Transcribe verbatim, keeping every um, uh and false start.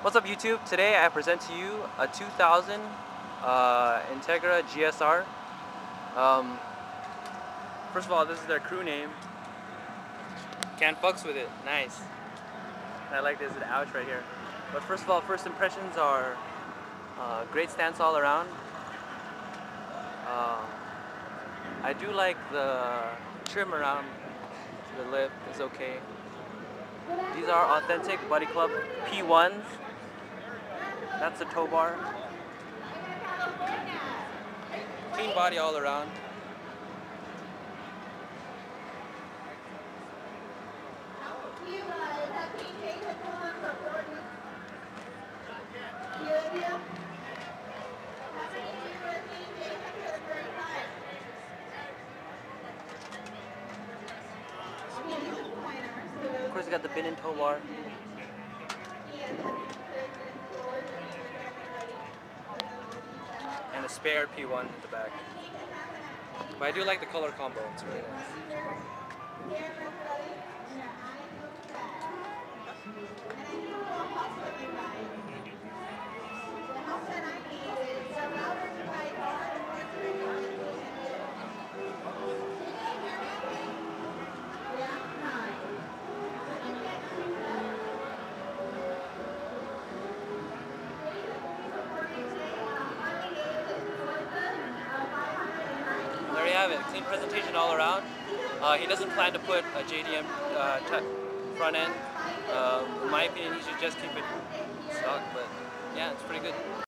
What's up YouTube? Today I present to you a two thousand uh, Integra G S R. Um, first of all, this is their crew name. Can't fucks with it. Nice. And I like this the ouch right here. But first of all, first impressions are uh, great stance all around. Uh, I do like the trim around the lip is okay. These are authentic Buddy Club P ones. That's the tow bar. Clean body all around. Of course, you got the bin and tow bar. And a spare P one at the back. But I do like the color combo, it's really nice. There you have it, clean presentation all around. Uh, he doesn't plan to put a J D M uh, front end. Um, in my opinion, he should just keep it stock, but yeah, it's pretty good.